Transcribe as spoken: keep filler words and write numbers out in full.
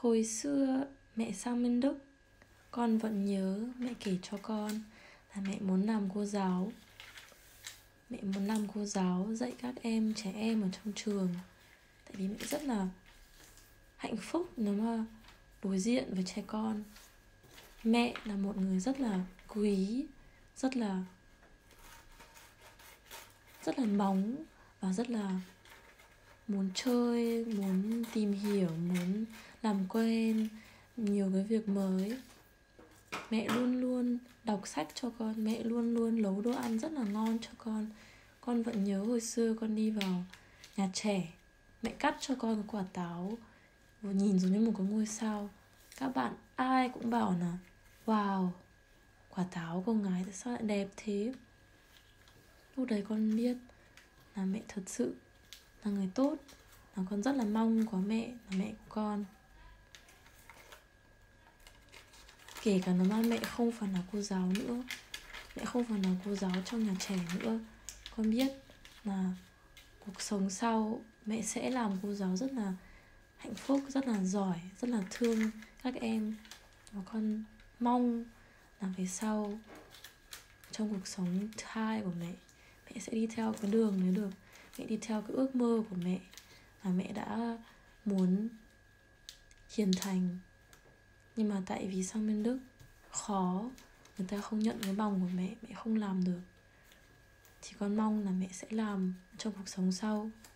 Hồi xưa mẹ sang bên Đức, con vẫn nhớ mẹ kể cho con là mẹ muốn làm cô giáo. Mẹ muốn làm cô giáo dạy các em, trẻ em ở trong trường. Tại vì mẹ rất là hạnh phúc nếu mà đối diện với trẻ con. Mẹ là một người rất là quý, rất là rất là bóng và rất là muốn chơi, muốn tìm hiểu, muốn làm quen nhiều cái việc mới. Mẹ luôn luôn đọc sách cho con, mẹ luôn luôn nấu đồ ăn rất là ngon cho con. Con vẫn nhớ hồi xưa con đi vào nhà trẻ, mẹ cắt cho con cái quả táo nhìn giống như một cái ngôi sao. Các bạn ai cũng bảo là wow, quả táo cô gái tại sao lại đẹp thế. Lúc đấy con biết là mẹ thật sự là người tốt, và con rất là mong có mẹ là mẹ của con. Kể cả nếu mà mẹ không phải là cô giáo nữa, mẹ không phải là cô giáo trong nhà trẻ nữa, con biết là cuộc sống sau mẹ sẽ làm cô giáo rất là hạnh phúc, rất là giỏi, rất là thương các em. Và con mong là về sau trong cuộc sống thứ hai của mẹ, mẹ sẽ đi theo cái đường đấy được. Mẹ đi theo cái ước mơ của mẹ mà mẹ đã muốn hiền thành. Nhưng mà tại vì sang bên Đức khó, người ta không nhận cái bằng của mẹ, mẹ không làm được. Thì con mong là mẹ sẽ làm trong cuộc sống sau.